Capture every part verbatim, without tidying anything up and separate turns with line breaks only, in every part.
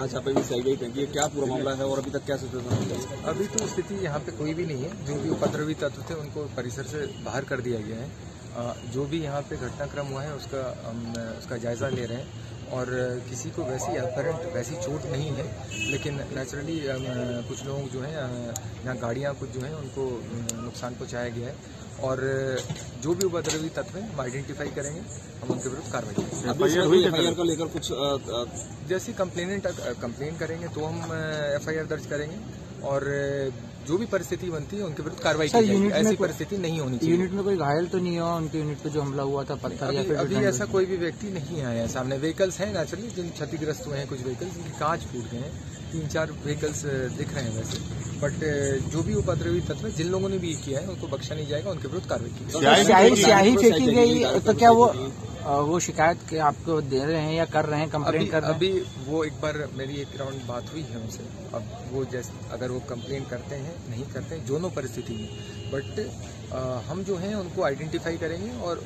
थाना छापे भी सही गई थी, क्या पूरा मामला है और अभी तक क्या सिचुएशन है?
अभी तो स्थिति यहाँ पे कोई भी नहीं है। जो भी उपद्रवी तत्व थे उनको परिसर से बाहर कर दिया गया है। जो भी यहाँ पे घटनाक्रम हुआ है उसका हम उसका जायजा ले रहे हैं और किसी को वैसी अपहरण वैसी चोट नहीं है, लेकिन नेचुरली कुछ लोग जो हैं यहाँ गाड़ियाँ कुछ जो हैं उनको नुकसान पहुँचाया गया है और जो भी उपद्रवी तत्व हैं हम आइडेंटिफाई करेंगे, हम उनके विरुद्ध कार्रवाई करेंगे।
एफ आई आर का लेकर कुछ
जैसी कंप्लेनेंट कंप्लेन करेंगे तो हम एफ आई आर दर्ज करेंगे और जो भी परिस्थिति बनती है उनके विरुद्ध कार्रवाई की जाएगी। ऐसी परिस्थिति नहीं होनी चाहिए।
यूनिट में कोई घायल तो नहीं हुआ? उनके यूनिट पे जो हमला हुआ था पत्थर या फिर
अभी ऐसा कोई भी व्यक्ति नहीं आया है सामने। व्हीकल्स हैं नेचुरली जिन क्षतिग्रस्त हुए हैं, कुछ व्हीकल्स जिनके कांच फूट गए हैं, तीन चार व्हीकल्स दिख रहे हैं वैसे, बट जो भी उपद्रवी तत्व जिन लोगों ने भी किया है उनको बख्शा नहीं जाएगा, उनके विरुद्ध कार्रवाई की
जाएगी। स्याही फेंकी गई तो क्या वो वो शिकायत के आपको दे रहे हैं या कर रहे हैं, कंप्लेन कर रहे हैं?
अभी वो एक बार मेरी एक राउंड बात हुई है उनसे। अब वो जैसे अगर वो कंप्लेन करते हैं नहीं करते हैं दोनों परिस्थिति में, बट हम जो हैं उनको आइडेंटिफाई करेंगे और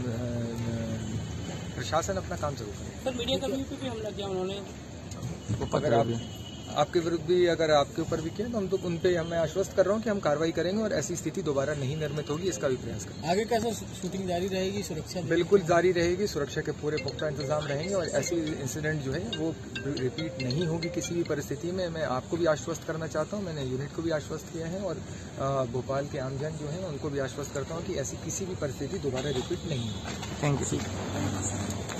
प्रशासन अपना काम जरूर करेगा।
सर मीडिया कर्मियों पे भी हमला किया उन्होंने,
अगर आप आपके विरुद्ध भी अगर आपके ऊपर भी किया तो हम तो उन पे मैं आश्वस्त कर रहा हूँ कि हम कार्रवाई करेंगे और ऐसी स्थिति दोबारा नहीं निर्मित होगी, इसका भी प्रयास करेंगे।
आगे कैसा शूटिंग जारी रहेगी? सुरक्षा
बिल्कुल जारी रहेगी, सुरक्षा के पूरे पुख्ता इंतजाम रहेंगे और ऐसी इंसिडेंट जो है वो रिपीट नहीं होगी किसी भी परिस्थिति में। मैं आपको भी आश्वस्त करना चाहता हूँ, मैंने यूनिट को भी आश्वस्त किया है और भोपाल के आमजन जो है उनको भी आश्वस्त करता हूँ कि ऐसी किसी भी परिस्थिति दोबारा रिपीट नहीं होगी।
Thank you.